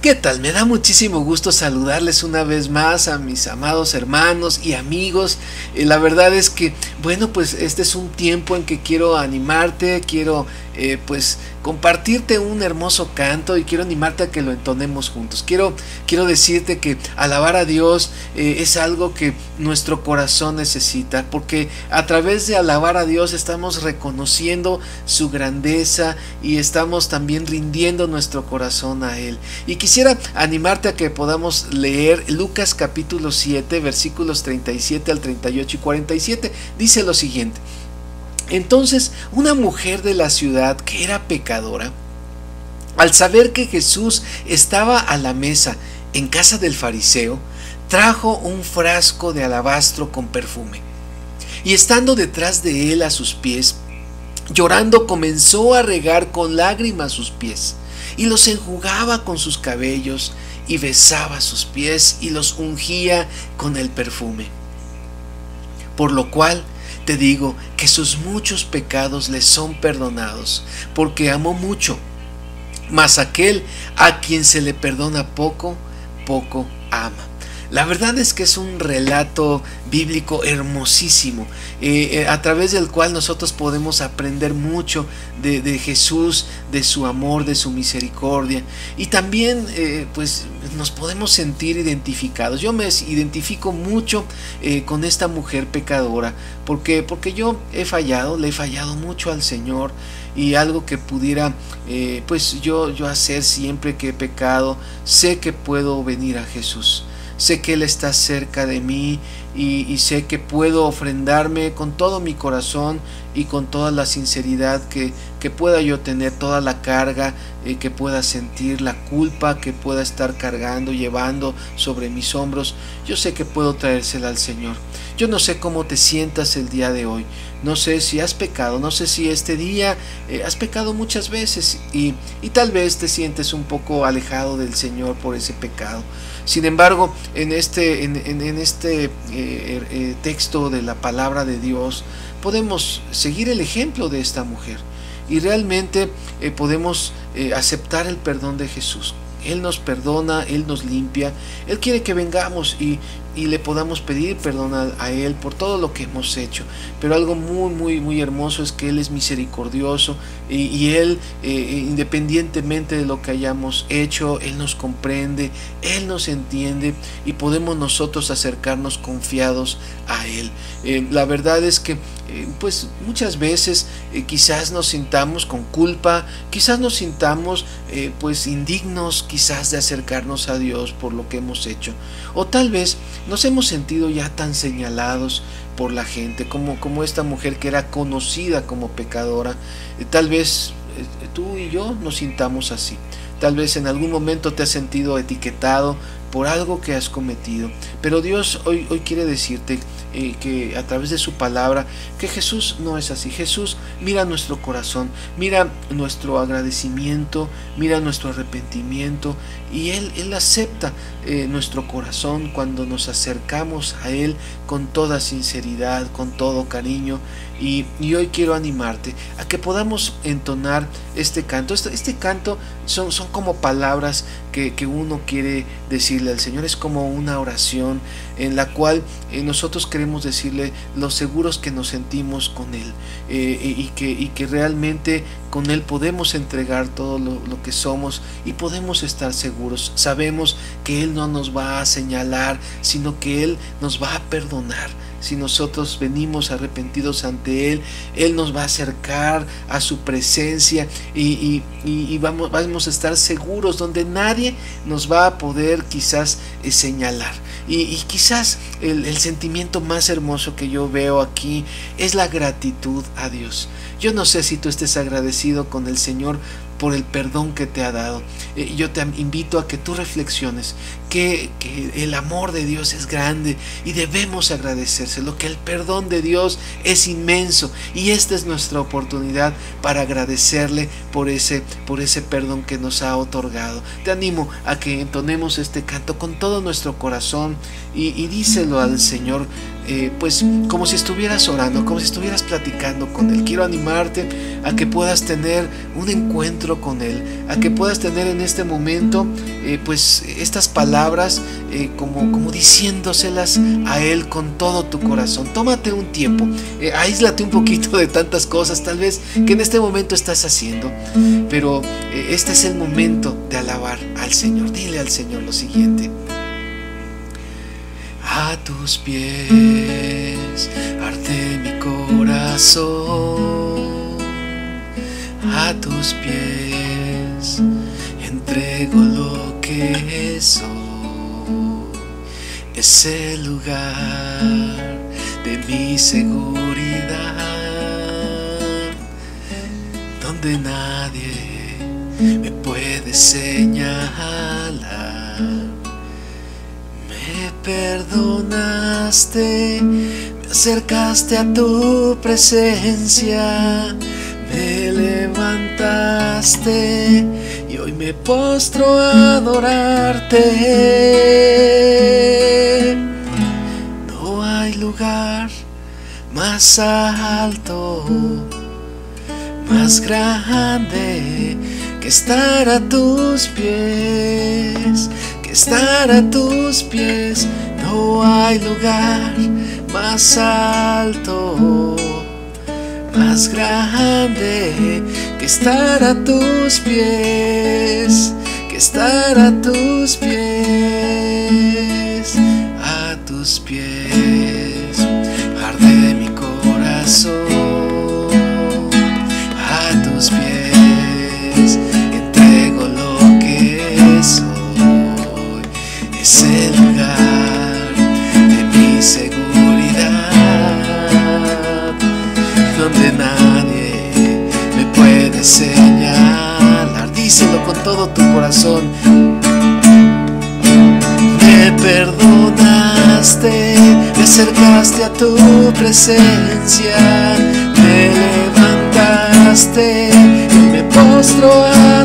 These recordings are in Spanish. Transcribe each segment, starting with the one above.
¿Qué tal? Me da muchísimo gusto saludarles una vez más a mis amados hermanos y amigos. La verdad es que, bueno, pues este es un tiempo en que quiero animarte, quiero pues compartirte un hermoso canto y quiero animarte a que lo entonemos juntos. Quiero decirte que alabar a Dios es algo que nuestro corazón necesita, porque a través de alabar a Dios estamos reconociendo su grandeza y estamos también rindiendo nuestro corazón a Él. Y quisiera animarte a que podamos leer Lucas capítulo 7 versículos 37 al 38 y 47. Dice lo siguiente: entonces una mujer de la ciudad que era pecadora, al saber que Jesús estaba a la mesa en casa del fariseo, trajo un frasco de alabastro con perfume, y estando detrás de él a sus pies, llorando, comenzó a regar con lágrimas sus pies, y los enjugaba con sus cabellos, y besaba sus pies, y los ungía con el perfume. Por lo cual te digo que sus muchos pecados le son perdonados, porque amó mucho. Mas aquel a quien se le perdona poco, poco ama. La verdad es que es un relato bíblico hermosísimo, a través del cual nosotros podemos aprender mucho de Jesús, de su amor, de su misericordia, y también pues nos podemos sentir identificados. Yo me identifico mucho con esta mujer pecadora, porque yo le he fallado mucho al Señor, y algo que pudiera pues yo hacer siempre que he pecado, sé que puedo venir a Jesús. Sé que Él está cerca de mí y sé que puedo ofrendarme con todo mi corazón y con toda la sinceridad que pueda yo tener, toda la carga que pueda sentir, la culpa que pueda estar cargando, llevando sobre mis hombros. Yo sé que puedo traérsela al Señor. Yo no sé cómo te sientas el día de hoy. No sé si has pecado, no sé si este día has pecado muchas veces y tal vez te sientes un poco alejado del Señor por ese pecado. Sin embargo, en este texto de la palabra de Dios podemos seguir el ejemplo de esta mujer y realmente podemos aceptar el perdón de Jesús. Él nos perdona, Él nos limpia, Él quiere que vengamos y le podamos pedir perdón a Él por todo lo que hemos hecho. Pero algo muy hermoso es que Él es misericordioso y Él, independientemente de lo que hayamos hecho, Él nos comprende, Él nos entiende y podemos nosotros acercarnos confiados a Él. La verdad es que pues muchas veces quizás nos sintamos con culpa, quizás nos sintamos pues indignos quizás de acercarnos a Dios por lo que hemos hecho, o tal vez nos hemos sentido ya tan señalados por la gente como esta mujer que era conocida como pecadora. Tal vez tú y yo nos sintamos así. Tal vez en algún momento te has sentido etiquetado por algo que has cometido, pero Dios hoy quiere decirte que a través de su palabra que Jesús no es así. Jesús mira nuestro corazón, mira nuestro agradecimiento, mira nuestro arrepentimiento y Él acepta nuestro corazón cuando nos acercamos a Él con toda sinceridad, con todo cariño. Y hoy quiero animarte a que podamos entonar este canto. Este canto son como palabras que uno quiere decirle al Señor. Es como una oración en la cual nosotros queremos decirle lo seguros que nos sentimos con Él, y que realmente con Él podemos entregar todo lo que somos y podemos estar seguros. Sabemos que Él no nos va a señalar, sino que Él nos va a perdonar. Si nosotros venimos arrepentidos ante Él, Él nos va a acercar a su presencia y vamos a estar seguros, donde nadie nos va a poder quizás señalar. Y quizás el sentimiento más hermoso que yo veo aquí es la gratitud a Dios. Yo no sé si tú estés agradecido con el Señor por el perdón que te ha dado. Yo te invito a que tú reflexiones que el amor de Dios es grande y debemos agradecérselo, que el perdón de Dios es inmenso y esta es nuestra oportunidad para agradecerle por ese perdón que nos ha otorgado. Te animo a que entonemos este canto con todo nuestro corazón y díselo al Señor pues como si estuvieras orando, como si estuvieras platicando con Él. Quiero animarte a que puedas tener un encuentro con Él, a que puedas tener en este momento pues estas palabras como diciéndoselas a Él con todo tu corazón. Tómate un tiempo, aíslate un poquito de tantas cosas tal vez que en este momento estás haciendo, pero este es el momento de alabar al Señor. Dile al Señor lo siguiente: a tus pies arde mi corazón, a tus pies entrego lo que soy. Es el lugar de mi seguridad, donde nadie me puede señalar. Me perdonaste, me acercaste a tu presencia, me levantaste y hoy me postro a adorarte. No hay lugar más alto, más grande que estar a tus pies, que estar a tus pies. No hay lugar más alto, más grande que estar a tus pies, que estar a tus pies. A tus pies arde mi corazón, a tus pies entrego lo que soy. Es el lugar de mi seguridad, donde nadie me puede señalar. Díselo con todo tu corazón. Me perdonaste, me acercaste a tu presencia, me levantaste y me postro a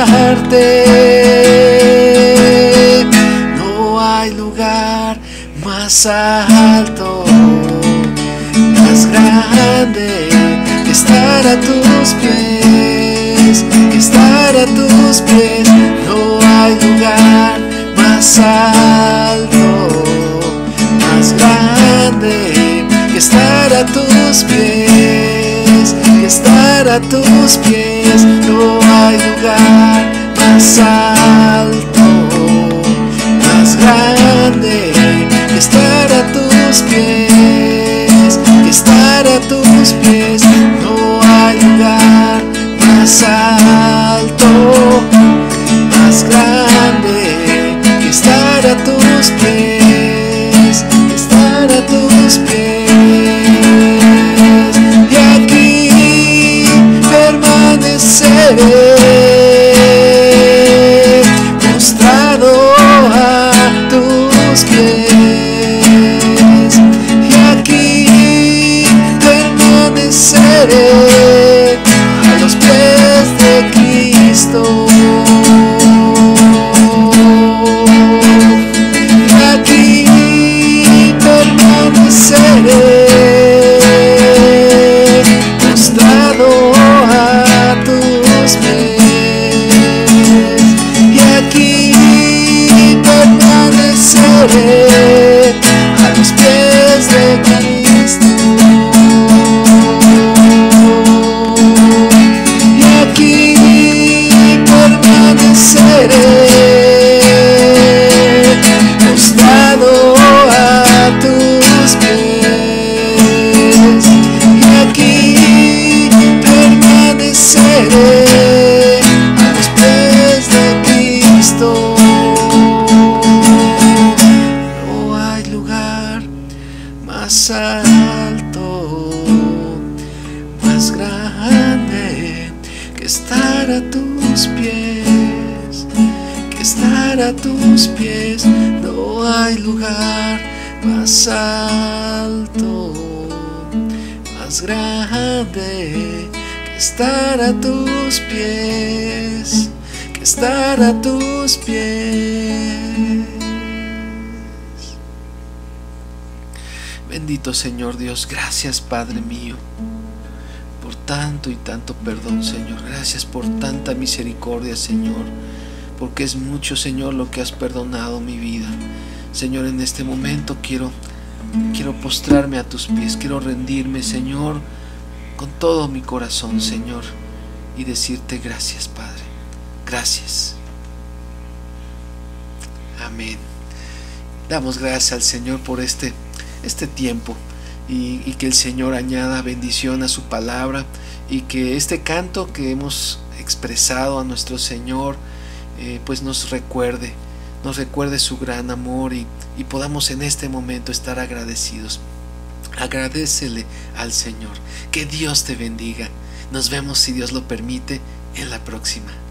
adorarte. No hay lugar más alto, más grande que estar a tus pies, que estar a tus pies. No hay lugar más alto, más grande que estar a tus pies, que estar a tus pies. No hay lugar más alto, más grande que estar a tus pies, que estar a tus pies. No hay lugar más alto, más grande que estar a tus pies, que estar a tus pies. Y aquí permaneceré postrado a tus pies. Y aquí permaneceré a los pies de Cristo. Y aquí permaneceré postrado a tus pies. Y aquí permaneceré a los pies de Cristo. Y aquí permaneceré postrado a tus pies. Y aquí permaneceré a los pies de Cristo. No hay lugar más alto, más grande que estar a tus pies, que estar a tus pies. No hay lugar más alto, más grande que estar a tus pies, que estar a tus pies. Bendito Señor Dios, gracias Padre mío, por tanto y tanto perdón, Señor. Gracias por tanta misericordia, Señor, porque es mucho, Señor, lo que has perdonado mi vida. Señor, en este momento quiero postrarme a tus pies, quiero rendirme, Señor, con todo mi corazón, Señor, y decirte gracias, Padre. Gracias. Amén. Damos gracias al Señor por este tiempo y que el Señor añada bendición a su palabra y que este canto que hemos expresado a nuestro Señor pues nos recuerde su gran amor y podamos en este momento estar agradecidos. Agradécele al Señor. Que Dios te bendiga. Nos vemos, si Dios lo permite, en la próxima.